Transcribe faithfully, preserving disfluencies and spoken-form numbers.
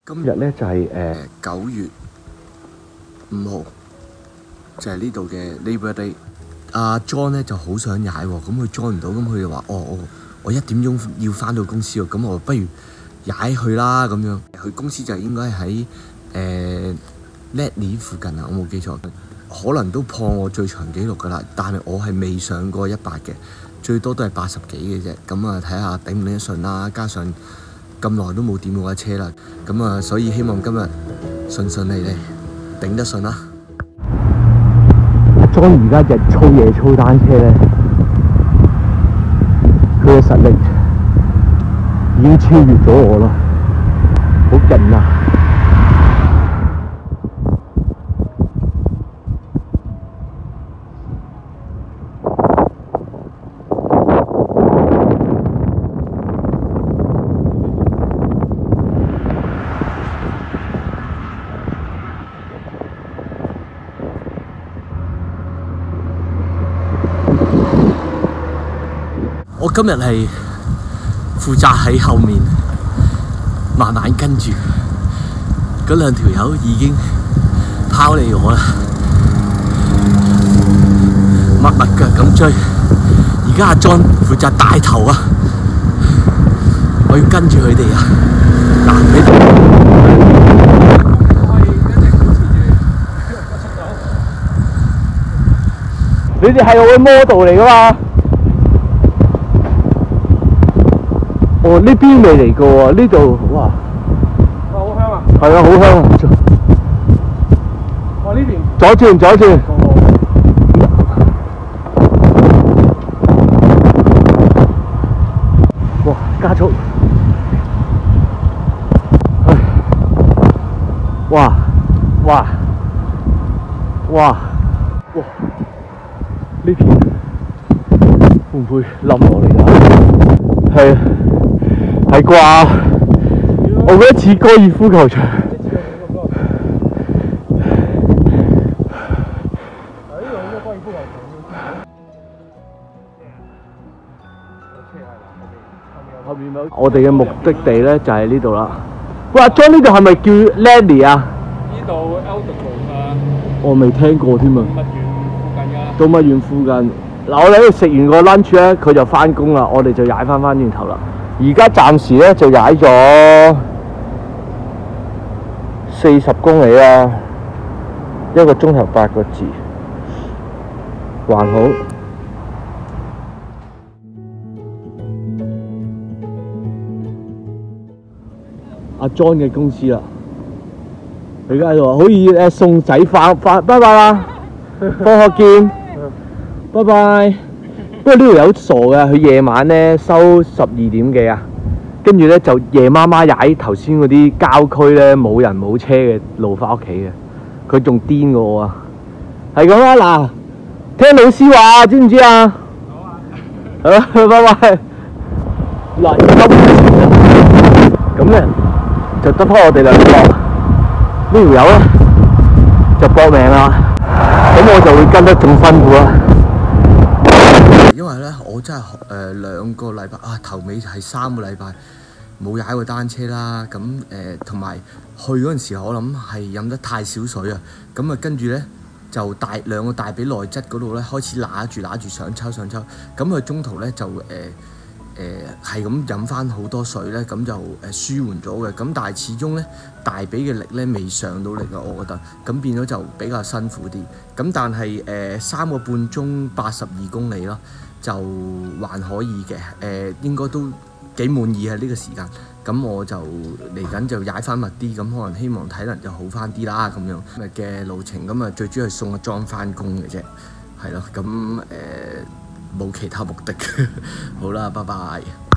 今日咧就係誒九月五號，就係呢度嘅 Labour Day。阿 John 咧就好想踩喎，咁佢 join 唔到，咁佢就話：哦，我我一點鐘要翻到公司喎，咁我不如踩去啦咁樣。佢公司就應該喺誒 Ledley 附近啊，我冇記錯，可能都破我最長紀錄㗎啦。但係我係未上過一百嘅，最多都係八十幾嘅啫。咁啊，睇下頂唔頂得順啦，加上咁耐都冇掂過車啦，咁啊，所以希望今日順順利利頂得順啦。阿 John 而家日操夜操單車咧，佢嘅實力已經超越咗我啦，好勁啊！我今日係負責喺後面慢慢跟住，嗰兩條友已經拋離我啦，密密腳咁追。而家阿 John 負責帶頭啊，我要跟住佢哋啊！嗱，你哋你哋係我嘅 model 嚟㗎嘛？哦，呢邊未嚟過喎，呢度哇， 好香啊！ 係啊，好香啊！ 哇，呢邊左轉左轉，哇，加速，哇哇哇哇，呢片會唔會冧落嚟㗎？係啊。係啩？我覺得似高爾夫球場。我哋嘅目的地咧就係呢度啦。喂，阿 John 呢度係咪叫 Ledley 啊？ 呢度 Eldon 啊。 我未聽過添啊。 動物園附近㗎。 動物園附近。嗱，我哋喺度食完個 lunch 咧，佢就翻工啦，我哋就踩翻翻轉頭啦。而家暫時咧就踩咗四十公里啦，一個鐘頭八個字，還好。阿 John 嘅公司啦，佢而家喺度話可以誒送仔返返，拜拜啦，放學見，拜拜。不過呢條友傻嘅，佢夜晚咧收十二點幾啊，跟住咧就夜媽媽踩頭先嗰啲郊區咧冇人冇車嘅路翻屋企嘅，佢仲癲過我啊！係咁啦，嗱，聽老師話知唔知啊？好啊！好，拜拜。嗱，咁咧就得翻我哋兩個，呢條友咧就搏命啦，咁我就會跟得仲辛苦啦。因為咧，我真係誒兩個禮拜啊，頭尾係三個禮拜冇踩過單車啦。咁誒同埋去嗰陣時候，我諗係飲得太少水啊。咁啊，跟住咧就大兩個大髀內側嗰度咧開始揦住揦住上抽上抽。咁佢中途咧就誒誒係咁飲翻好多水咧，咁就誒舒緩咗嘅。咁但係始終咧大髀嘅力咧未上到力啊，我覺得。咁變咗就比較辛苦啲。咁但係誒三個半鐘八十二公里咯。就還可以嘅，誒、呃、應該都幾滿意喺呢個時間。咁我就嚟緊就踩翻密啲，咁可能希望體能就好翻啲啦咁樣。今日嘅路程咁啊，最主要係送阿 John 翻工嘅啫，係咯。咁誒冇其他目的。好啦，拜拜。